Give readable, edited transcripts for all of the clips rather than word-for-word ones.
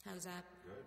How's that? Good.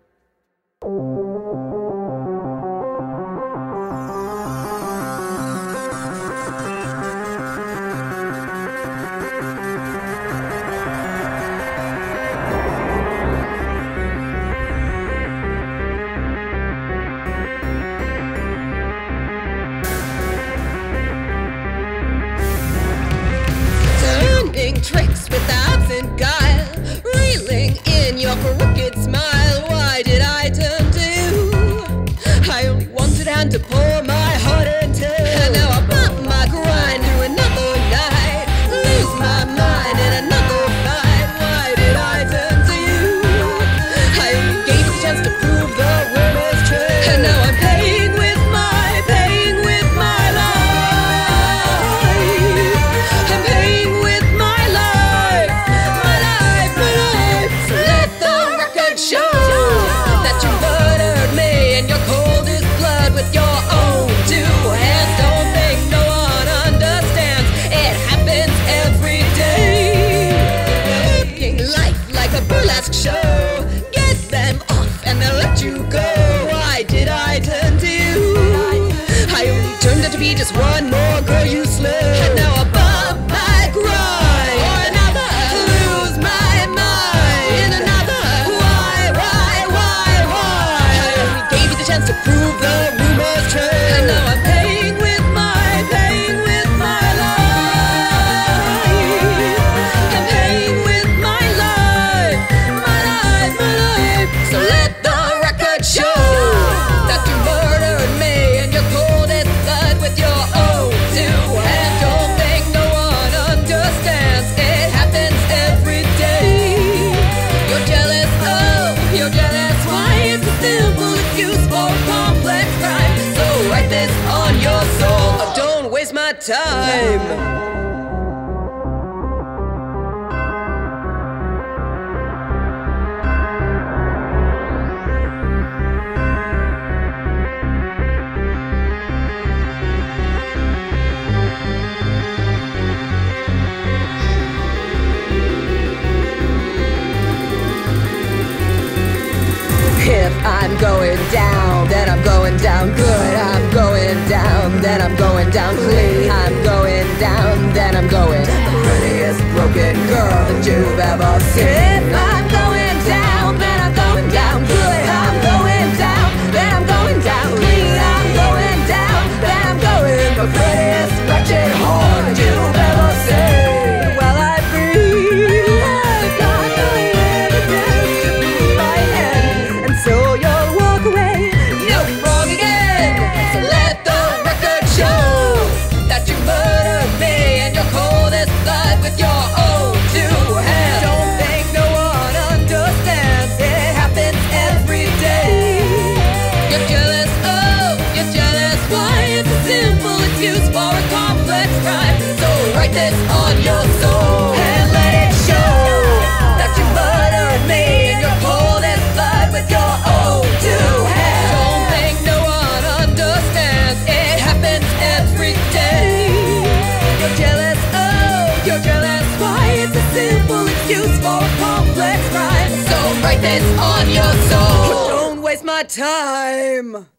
Tricks with absent guile, reeling in your crooked smile. Why did I turn to you? I only wanted a hand to pour my heart into. And now I bump my grind through another night, lose my mind in another fight. Why did I turn to you? I only gave you the chance to prove the rumors true. And now I'm paying with my life. I'm paying with show that you murdered me in your coldest blood with your own two hands. Don't think no one understands. It happens every day. Making life like a burlesque show. Get them off and they'll let you go. Why did I turn to you? I only turned out to be just one more girl you slew. And now I bump my grind or another, lose my mind in another. To prove the rumors true. And now I'm paying with my life. I'm paying with my life. So let the record show that you murdered me in your coldest blood with your own two hands. Don't think no one understands. It happens every day. You're jealous, oh, you're jealous. Why is it simple excuse for complex crime? So write this on your soul, or don't waste my time. If I'm going down, then I'm going down good. I'm going down, then I'm going down clean. I'm going down, then I'm going down the prettiest broken girl that you've ever seen. If I'm going down, then I'm going down good. I'm going down, then I'm going down clean. I'm going down, then I'm going the prettiest wretched whore that you've ever seen. While I breathe, I've got no evidence to prove my end. So you'll walk away, you're wrong again. So let the record show that you murdered me in your coldest blood with your own two hands. Don't think no one understands. It happens every day. You're jealous, oh, you're jealous. Why? It's a simple excuse for a complex crime. So write this on your soul and let it show that you murdered me in your coldest blood with your own two hands. Don't think no one understands. It happens every day. You're jealous, oh, you're jealous. Why? It's a simple excuse for a complex crime. So write this on your soul. Don't waste my time.